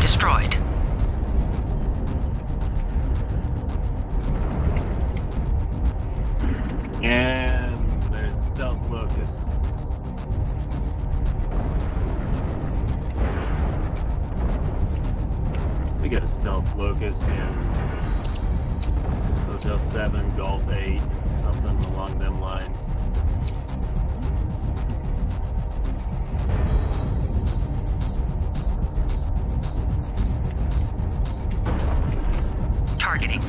destroyed. And there's stealth locust. We got a stealth locust in Hotel 7, Golf 8, something along them lines. Targeting.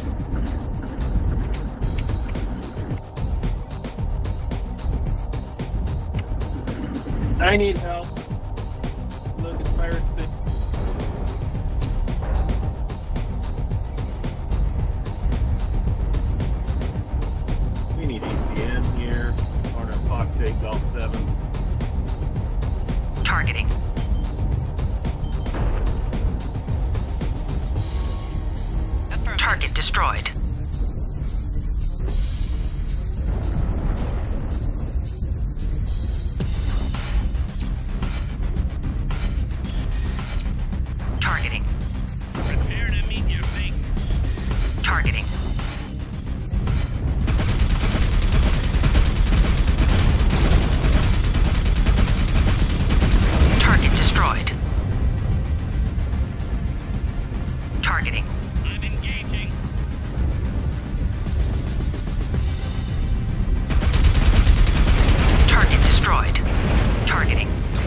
I need help. Look at pirate thing. We need ACN here. Corner Fox 8, Golf 7. Targeting. Target destroyed. Targeting. Prepare to meet your fate. Targeting. Target destroyed. Targeting. I'm engaging. Target destroyed. Targeting.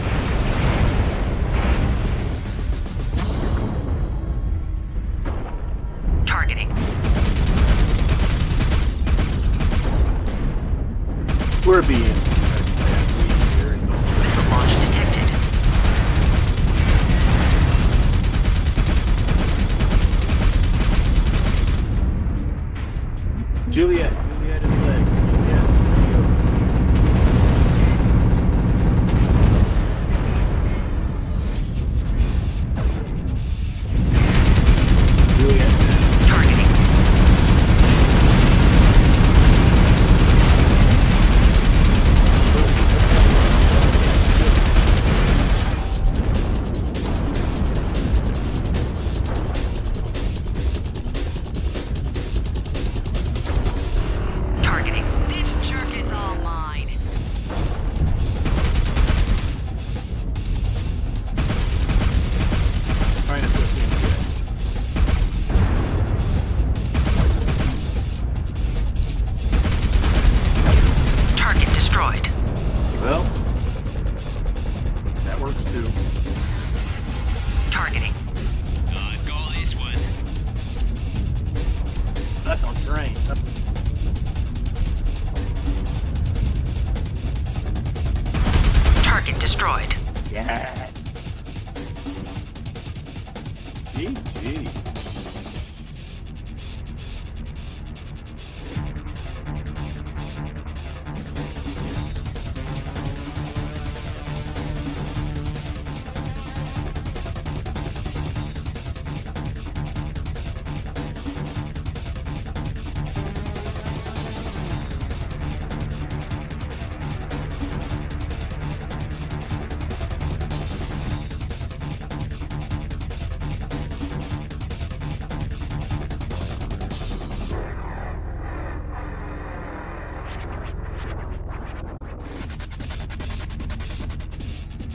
Targeting. We're being. Missile launch detected. Juliet is leg. Juliet, Juliet. Targeting. Targeting. This jerk is all mine. Trying to put in here. Target destroyed. Well, that works too. Targeting. Call this one. That's on terrain. Target destroyed. Yeah. GG.